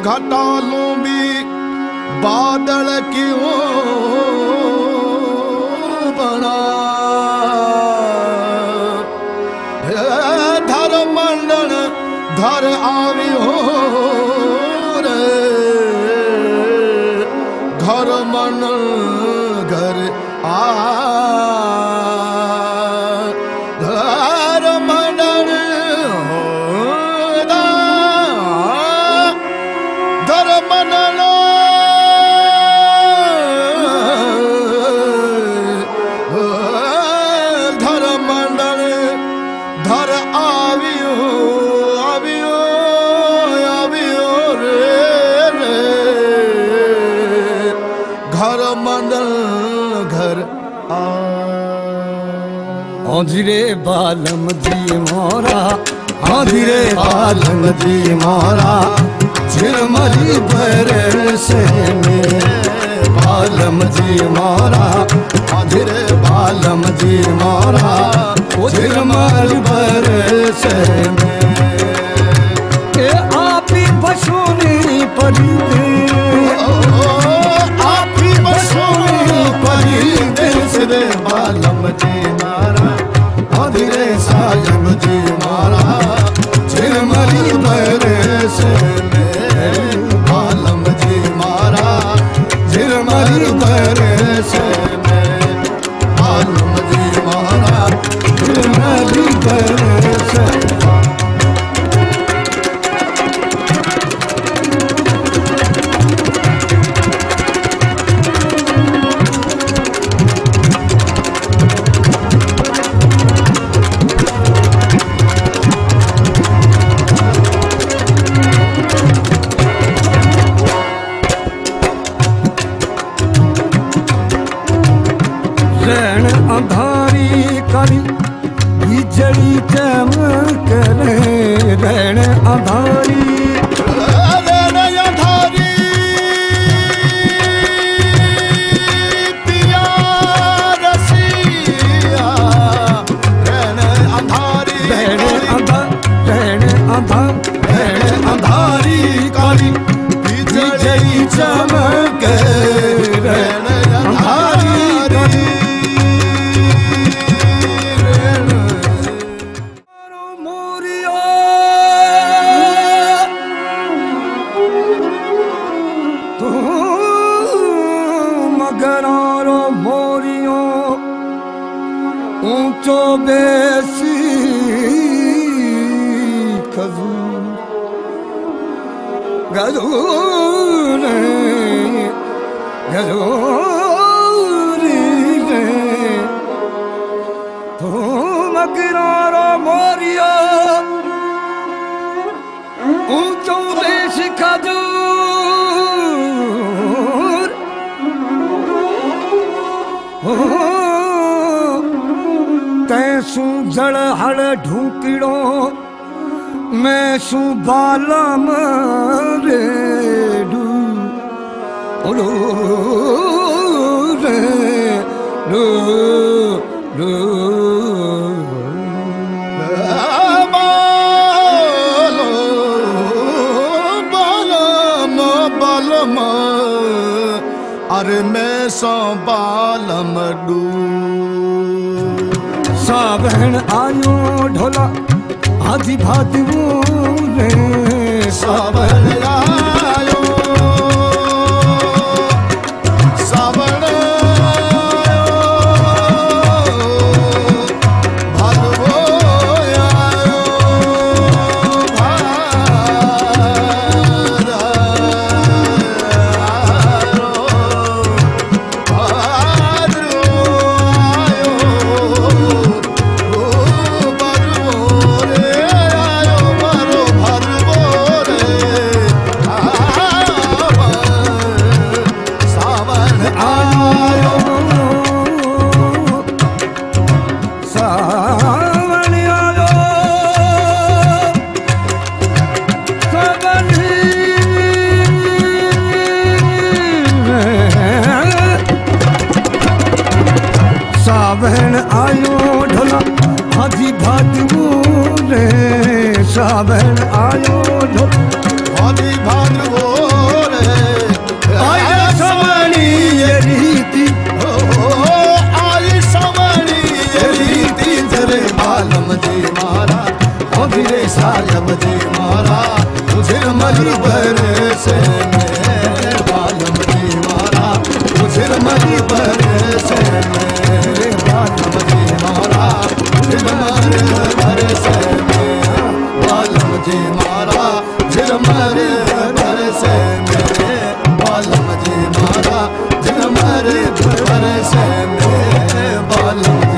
घटालों भी बादल क्यों बना धर मंडल धर आवियो रे घर मन घर आ धर मंडल धर मंडल धर मंडल धर आवियो आवियो आवियो रे घर मंडल घर आ धीरे बालम जी मोरा धीरे बालम जी मोरा झिरमरी बरसे में बालम जी मोरा धीरे बालम जी मोरा झिरमरी बरसे में ए आपी बसोनी परी आपी बसोनी परी रे बालम जी मारा धीरे साजन जी मारा झिरमरी बरसे में बालम जी मारा झिरमरी बरसे में बालम जी मारा झिरमरी बरसे रैन अंधारी करी बिजली चमक रे रैन अंधारी पिया रसिया रैन अंधारी रैन अंधारी करी बिजली चमक रैन अंधारी मगरारो मोरियो ऊंचो बेसी खजूर गजूर गजूरी रे तू मगरारो मोरियो ऊंचो बेसी खजूर तैसू जड़ हड़ ढूंकड़ो मैं सू बालम रे डू रे रू रू बालम बालम अरे मैं सो बालम डू सावण आयो ढोला आधी भादी रे सावण आयो सावण भादवो आयो जी मारा ओ वीरे साजब जी मारा झिरमरी बरसे में बालम जी मारा झिरमरी बरसे में बालम जी मारा झिरमरी बरसे में बालम जी मारा झिरमरी बरसे में बालम जी मारा झिरमरी बरसे में बालम